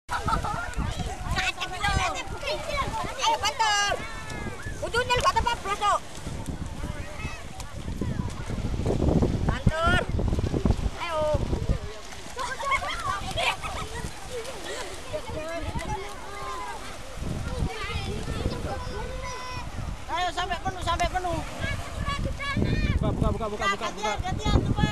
Ayo banter. Ujungnya lu kata bablas tuh. Banter. Ayo. Ayo sampai penuh, sampai penuh. Buka. Gantian tuh, Pak.